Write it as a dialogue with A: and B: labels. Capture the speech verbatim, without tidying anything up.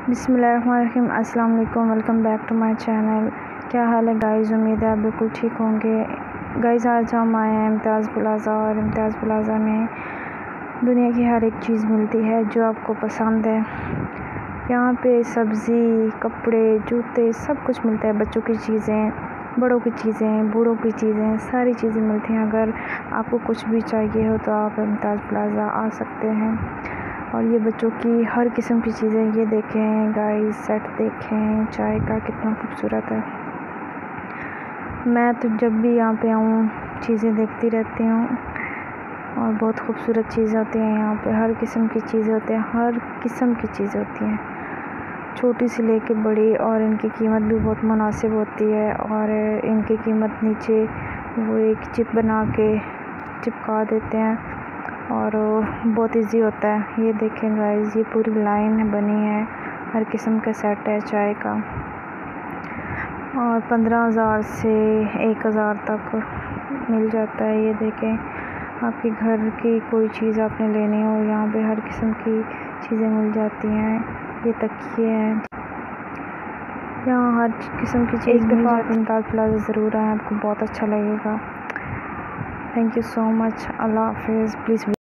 A: बिस्मिल्लाहिर्रहमानिर्रहीम, अस्सलाम वालेकुम। Welcome back to my channel. क्या हाल है गाइस? उम्मीद है आप बिल्कुल ठीक होंगे। गाइस आज हम आए हैं इम्तियाज़ प्लाज़ा, और इम्तियाज़ प्लाज़ा में दुनिया की हर एक चीज़ मिलती है जो आपको पसंद है। यहाँ पे सब्ज़ी, कपड़े, जूते सब कुछ मिलता है। बच्चों की चीज़ें, बड़ों की चीज़ें, बूढ़ों की चीज़ें, सारी चीज़ें मिलती हैं। अगर आपको कुछ भी चाहिए हो तो आप इम्तियाज़ प्लाज़ा आ सकते हैं। और ये बच्चों की हर किस्म की चीज़ें, ये देखें गाइस, सेट देखें चाय का, कितना खूबसूरत है। मैं तो जब भी यहाँ पे आऊँ चीज़ें देखती रहती हूँ, और बहुत खूबसूरत चीज़ें होती हैं यहाँ पे। हर किस्म की चीज़ें होती हैं, हर किस्म की चीज़ें होती हैं, छोटी से लेके बड़ी। और इनकी कीमत भी बहुत मुनासिब होती है। और इनकी कीमत नीचे वो एक चिप बना के चिपका देते हैं, और बहुत इजी होता है। ये देखें गाइस, ये पूरी लाइन बनी है, हर किस्म का सेट है चाय का। और पंद्रह हज़ार से एक हज़ार तक मिल जाता है। ये देखें, आपके घर की कोई चीज़ आपने लेनी हो, यहाँ पे हर किस्म की चीज़ें मिल जाती हैं। ये तकिए हैं, यहाँ हर किस्म की चीज़ मिल जाती है। इम्तियाज़ प्लाज़ा ज़रूर आए, आपको बहुत अच्छा लगेगा। Thank you so much. अल्लाह हाफिज़। प्लीज़